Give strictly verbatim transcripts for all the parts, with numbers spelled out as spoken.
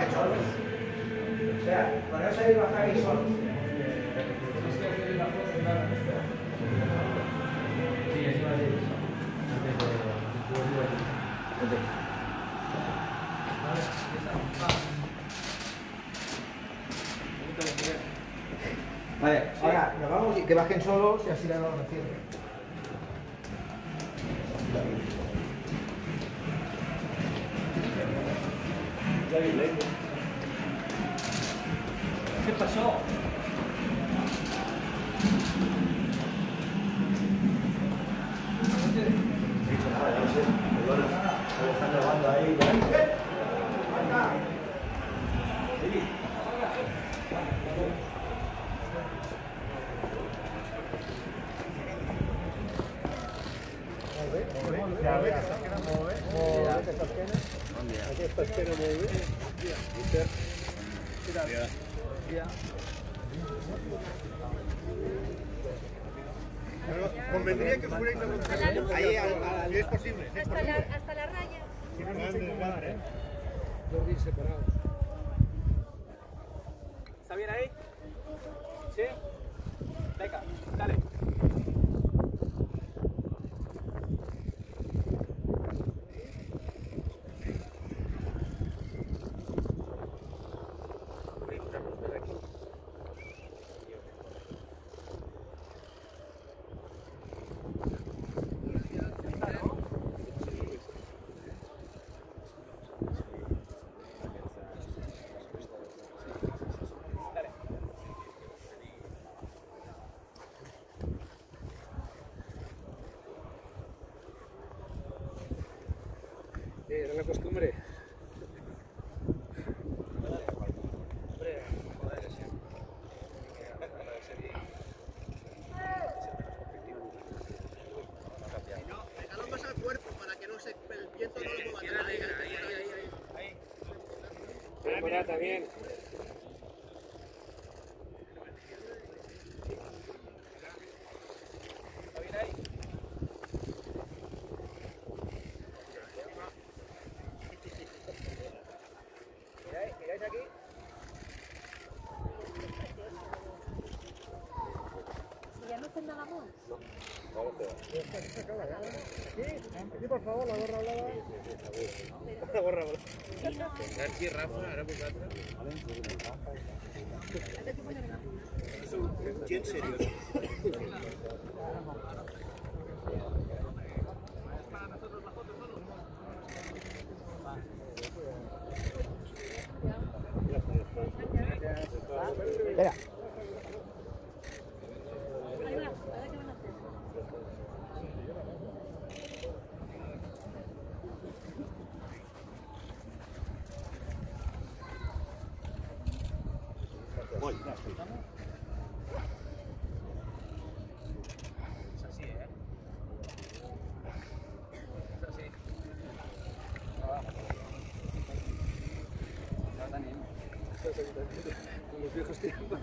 bajen solos. O sea, poneros ahí y bajáis solos. Sí, es una de ellas. Vale, ahora nos vamos y que bajen solos y así la vamos haciendo. ¿Qué pasó? Están grabando ahí. Aquesta esquena molt bé. Convendría que fuerais a buscar ahí, si es posible. Hasta la, hasta la raya. Si no, no se incomodar, ¿eh? Dos días separados. ¿Está bien ahí? ¿Sí? Venga, dale. Era la costumbre. Déjalo más al cuerpo para que no se, el viento no lo mueva. Ahí, ahí, ahí, ahí. Ahí. Mira, también. ¿Está bien ahí? ¿Miráis? ¿Miráis aquí? ¿Y ya no hacen nada más? Sí, por favor, la gorra hablada. La gorra hablada. García, Rafa, ahora vosaltres. ¿Quién serio? Espera. Ahí va, ahora qué van a hacer. Es así, ¿eh? Es así. No, Daniel. Como los viejos tiempos.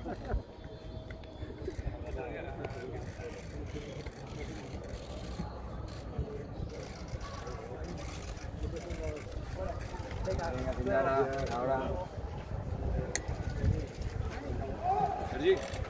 Venga, ahora. Sergi.